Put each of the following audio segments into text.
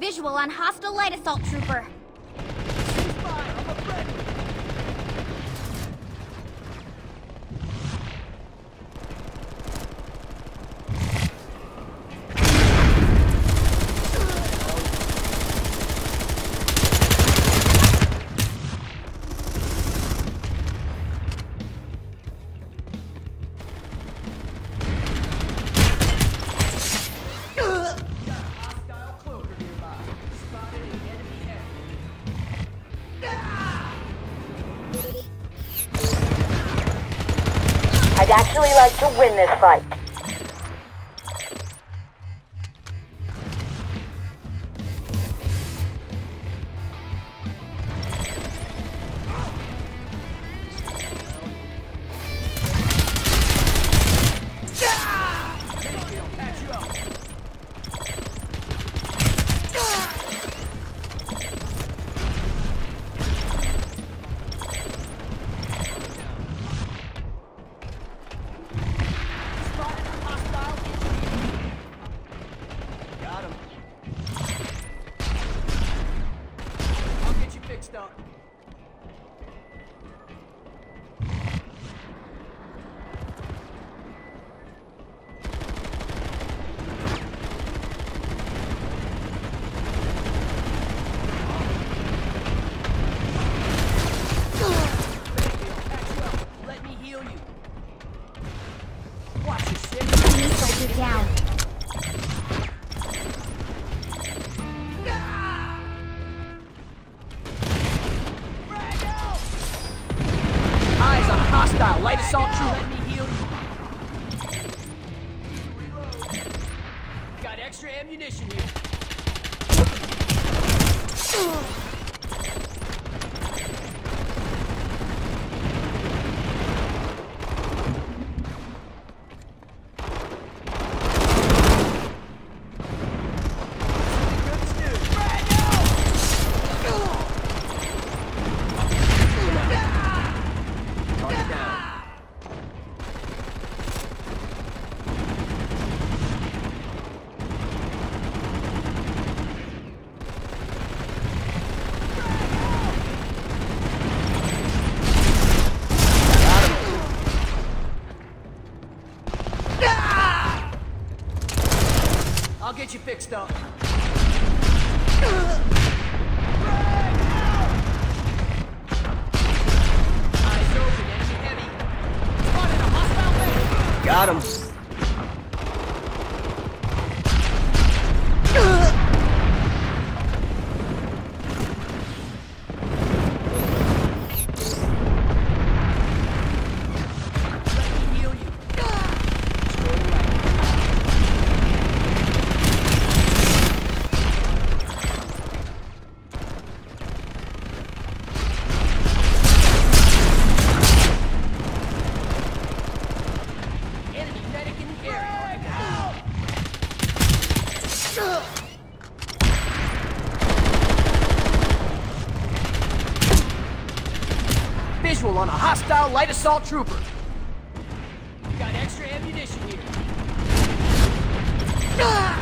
Visual on hostile light assault trooper. Ceasefire, I'm afraid. I'd actually like to win this fight. Up. Let me heal you. Watch your shit. Enemy soldier down. Eyes on a hostile light assault trooper. Let me heal you. Got extra ammunition here. I'll get you fixed up. Eyes open, enemy heavy. Spotted a hostile base. Got him. Visual on a hostile light assault trooper. Got extra ammunition here. Down.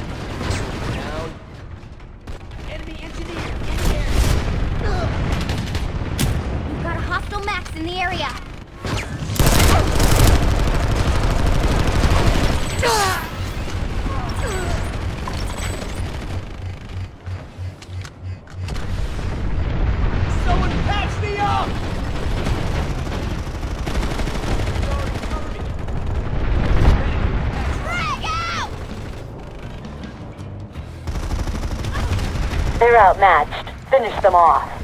Enemy engineer in the area. We've got a hostile Max in the area. Someone patch me up! Frag out! They're outmatched. Finish them off.